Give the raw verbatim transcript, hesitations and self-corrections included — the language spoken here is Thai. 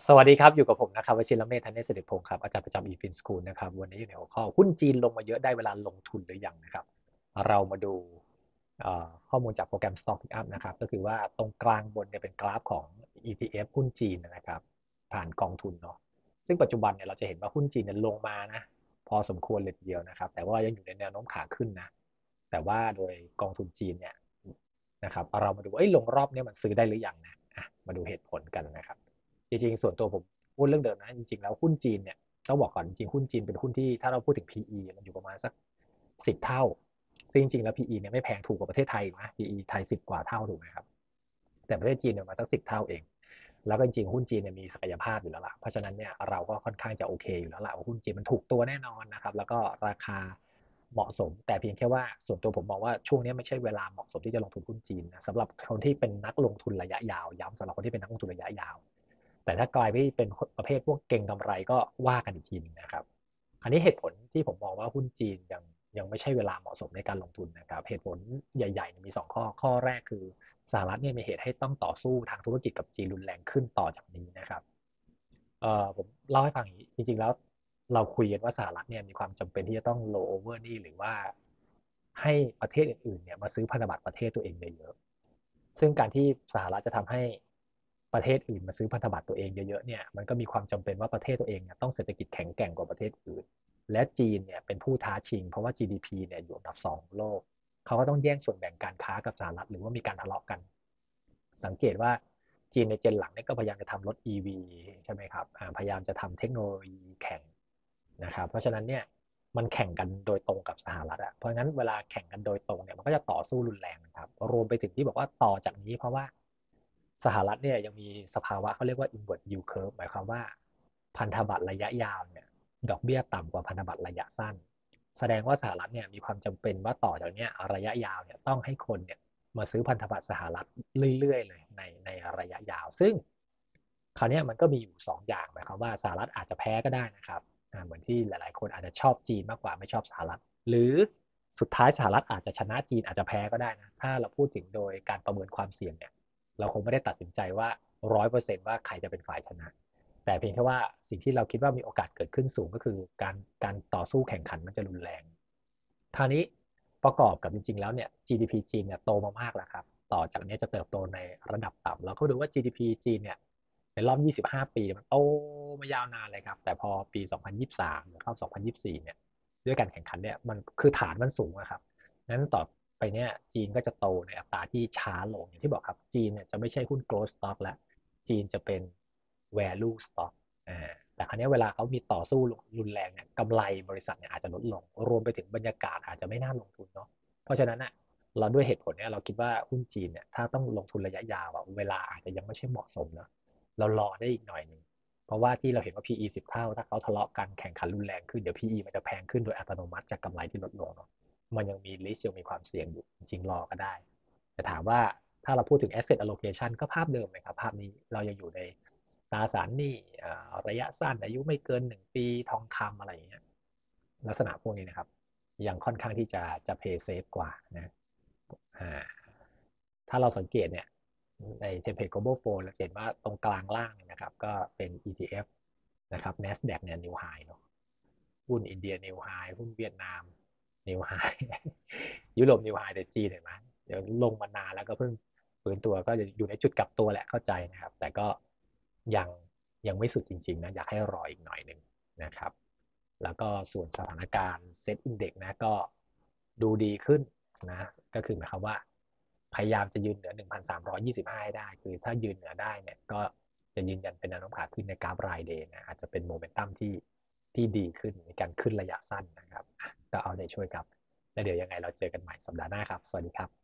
สวัสดีครับอยู่กับผมนะครับวชิรเมธ ธเนศสิริพงศ์ครับอาจารย์ประจำ อี ฟิน School นะครับวันนี้อยู่ในหัวข้อหุ้นจีนลงมาเยอะได้เวลาลงทุนหรือยังนะครับเรามาดูข้อมูลจากโปรแกรม Stock Pickup นะครับก็คือว่าตรงกลางบนเนี่ยเป็นกราฟของ อี ที เอฟ หุ้นจีนนะครับผ่านกองทุนเนาะซึ่งปัจจุบันเนี่ยเราจะเห็นว่าหุ้นจีนเนี่ยลงมานะพอสมควรเลยทีเดียวนะครับแต่ว่ายังอยู่ในแนวโน้มขาขึ้นนะแต่ว่าโดยกองทุนจีนเนี่ยนะครับเรามาดูว่าลงรอบนี้มันซื้อได้หรือยังนะมาดูเหตุผลกันนะครับ จริงๆส่วนตัวผมพูดเรื่องเดิมนะจริงๆแล้วหุ้นจีนเนี่ยต้องบอกก่อนจริงๆหุ้นจีนเป็นหุ้นที่ถ้าเราพูดถึง พี อี มันอยู่ประมาณสักสิบเท่าซึ่งจริงๆแล้ว พี อี เนี่ยไม่แพงถูกกว่าประเทศไทยนะ พี อี ไทยสิบกว่าเท่าถูกไหมครับแต่ประเทศจีนเนี่ยมาสักสิบเท่าเองแล้วก็จริงๆหุ้นจีนเนี่ยมีศักยภาพอยู่แล้วล่ะเพราะฉะนั้นเนี่ยเราก็ค่อนข้างจะโอเคอยู่แล้วล่ะว่าหุ้นจีนมันถูกตัวแน่นอนนะครับแล้วก็ราคาเหมาะสมแต่เพียงแค่ว่าส่วนตัวผมมองว่าช่วงนี้ไม่ใช่เวลาเหมาะสมที่จะลงทุนหุ้นจีนนะสำหรับคนที่เป็นนักลงทุนระยะยาวย้ำสำหรับคนที่เป็นนักลงทุนระยะยาว แต่ถ้ากลายไปเป็นประเภทพวกเก่งกำไรก็ว่ากันอีกทีนึงนะครับอันนี้เหตุผลที่ผมมองว่าหุ้นจีนยังยังไม่ใช่เวลาเหมาะสมในการลงทุนนะครับเหตุผลใหญ่ๆมีสองข้อข้อแรกคือสหรัฐเนี่ยมีเหตุให้ต้องต่อสู้ทางธุรกิจกับจีนรุนแรงขึ้นต่อจากนี้นะครับเอ่อผมเล่าให้ฟังอย่างนี้จริงๆแล้วเราคุยกันว่าสหรัฐเนี่ยมีความจำเป็นที่จะต้อง roll over หนี้หรือว่าให้ประเทศอื่นๆเนี่ยมาซื้อพันธบัตรประเทศตัวเองเยอะๆซึ่งการที่สหรัฐจะทำให้ประเทศอื่นมาซื้อพันธบัตรตัวเองเยอะๆเนี่ยมันก็มีความจำเป็นว่าประเทศตัวเองเนี่ยต้องเศรษฐกิจแข็งแกร่งกว่าประเทศอื่นและจีนเนี่ยเป็นผู้ท้าชิงเพราะว่า จี ดี พี เนี่ยอยู่อันดับสองของโลกเขาก็ต้องแย่งส่วนแบ่งการค้ากับสหรัฐหรือว่ามีการทะเลาะกันสังเกตว่าจีนในเจนหลังเนี่ยก็พยายามจะทำรถ อี วี ใช่ไหมครับพยายามจะทำเทคโนโลยีแข่งนะครับเพราะฉะนั้นเนี่ยมันแข่งกันโดยตรงกับสหรัฐอ่ะเพราะฉะนั้นเวลาแข่งกันโดยตรงเนี่ยมันก็จะต่อสู้รุนแรงนะครับรวมไปถึงที่บอกว่าต่อจากนี้เพราะว่าสหรัฐเนี่ยยังมีสภาวะเขาเรียกว่า inward yield curve หมายความว่าพันธบัตรระยะยาวเนี่ยดอกเบี้ยต่ำกว่าพันธบัตรระยะสั้นแสดงว่าสหรัฐเนี่ยมีความจำเป็นว่าต่อจากนี้ระยะยาวเนี่ยต้องให้คนเนี่ยมาซื้อพันธบัตรสหรัฐเรื่อยๆเลยในในระยะยาวซึ่งคราวนี้มันก็มีอยู่สองอย่างหมายความว่าสหรัฐอาจจะแพ้ก็ได้นะครับเหมือนที่หลายๆคนอาจจะชอบจีนมากกว่าไม่ชอบสหรัฐหรือสุดท้ายสหรัฐอาจจะชนะจีนอาจจะแพ้ก็ได้นะถ้าเราพูดถึงโดยการประเมินความเสี่ยงเนี่ยเราคงไม่ได้ตัดสินใจว่าร้อยเปอร์เซ็นต์ว่าใครจะเป็นฝ่ายชนะแต่เพียงแค่ว่าสิ่งที่เราคิดว่ามีโอกาสเกิดขึ้นสูงก็คือการการต่อสู้แข่งขันมันจะรุนแรงคราวนี้ประกอบกับจริงๆแล้วเนี่ย จี ดี พี จีนเนี่ยโตมามากแล้วครับต่อจากนี้จะเติบโตในระดับต่ำแล้วก็ดูว่า จี ดี พี จีนเนี่ยในรอบยี่สิบห้าปีมันโตมายาวนานเลยครับแต่พอปีสองพันยี่สิบสามหรือเข้าสองพันยี่สิบสี่เนี่ยด้วยการแข่งขันเนี่ยมันคือฐานมันสูงนะครับนั้นต่อไปเนี่ยจีนก็จะโตในอัตราที่ช้าลงอย่างที่บอกครับจีนเนี่ยจะไม่ใช่หุ้น growth stock แล้วจีนจะเป็น value stock อ่าแต่ครั้นี้เวลาเขามีต่อสู้รุนแรงเนี่ยกำไรบริษัทเนี่ยอาจจะลดลงรวมไปถึงบรรยากาศอาจจะไม่น่าลงทุนเนาะเพราะฉะนั้นอ่ะเราด้วยเหตุผลเนี่ยเราคิดว่าหุ้นจีนเนี่ยถ้าต้องลงทุนระยะยาวอ่ะเวลาอาจจะยังไม่ใช่เหมาะสมเนาะเรารอได้อีกหน่อยหนึ่งเพราะว่าที่เราเห็นว่า พี อี สิบเท่าถ้าเขาทะเลาะกันแข่งขันรุนแรงขึ้นเดี๋ยว พี อี มันจะแพงขึ้นโดยอัตโนมัติจากกำไรที่ลดลงเนาะมันยังมี risk ยังมีความเสี่ยงอยู่จริงๆรอก็ได้แต่ถามว่าถ้าเราพูดถึง asset allocation ก็ภาพเดิมเลยครับภาพนี้เรายังอยู่ในตราสารหนี้ระยะสั้นอายุไม่เกินหนึ่งปีทองคำอะไรอย่างเงี้ยลักษณะพวกนี้นะครับยังค่อนข้างที่จะจะ pay safe กว่านะถ้าเราสังเกตเนี่ยในเทมเพลต global flow เราเห็นว่าตรงกลางล่างนะครับก็เป็น อี ที เอฟ นะครับ NASDAQ เนี่ย new high เนาะหุ้นอินเดีย new high หุ้นเวียดนาม new high ยุโรป new high แต่จีนเห็นไหมเดี๋ยวลงมานานแล้วก็เพิ่งฟื้นตัวก็จะอยู่ในจุดกลับตัวแหละเข้าใจนะครับแต่ก็ยังยังไม่สุดจริงๆนะอยากให้รออีกหน่อยหนึ่งนะครับแล้วก็ส่วนสถานการณ์เซ็ตอินเด็กนะก็ดูดีขึ้นนะก็คือหมายความว่าพยายามจะยืนเหนือหนึ่งพันสามร้อยยี่สิบห้าให้ได้คือถ้ายืนเหนือได้เนี่ยก็จะยืนยันเป็นแนวโน้มขาขึ้นในกราฟรายเดย์นะอาจจะเป็นโมเมนตัมที่ที่ดีขึ้นในการขึ้นระยะสั้นนะครับก็เอาใจช่วยครับแล้วเดี๋ยวยังไงเราเจอกันใหม่สัปดาห์หน้าครับสวัสดีครับ